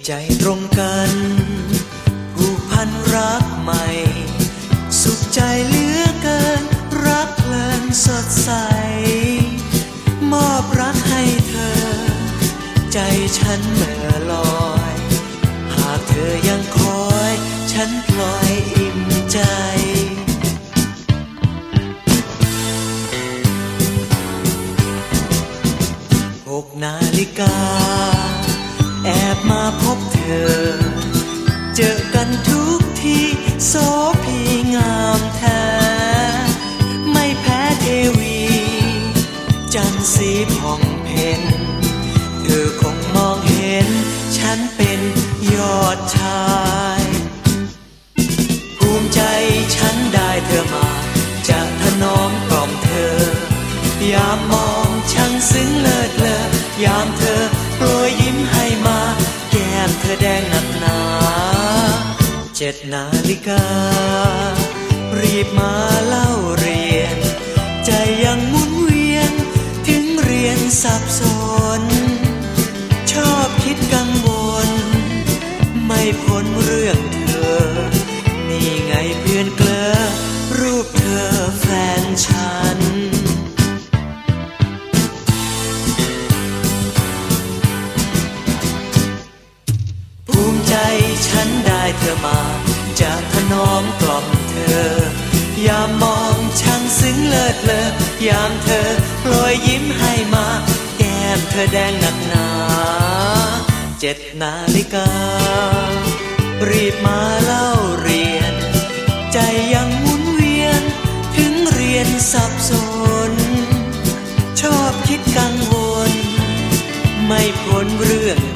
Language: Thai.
ใจตรงกันผูกพันรักใหม่สุขใจเหลือเกินรักเพลินสดใสมอบรักให้เธอใจฉันเมื่อลอยหากเธอยังคอยฉันพลอยอิ่มใจ6 นาฬิกาแอบมาพบเธอเจอกันทุกทีโสภีงามแท้ไม่แพ้เทวีจันทร์สีผ่องเพ็ญเธอคงมองเห็นฉันเป็นยอดชายภูมิใจฉันได้เธอมาจะถนอมกล่อมเธอยามมองช่างซึ้งเลิศเลอยามเธอโปรยยิ้มให้มาแก้มเธอแดงหนักหนา7 นาฬิการีบมาเล่าเรียนใจยังหมุนเวียนถึงเรียนสับสนชอบคิดกังวลไม่พ้นเรื่องเธอนี่ไงเพื่อนเกลอรูปเธอแฟนฉันภูมิใจฉันได้เธอมาจะถนอมกล่อมเธอยามมองช่างซึ้งเลิศเลอยามเธอโปรยยิ้มให้มาแก้มเธอแดงหนักหนา7 นาฬิการีบมาเล่าเรียนใจยังหมุนเวียนถึงเรียนสับสนชอบคิดกังวลไม่พ้นเรื่อง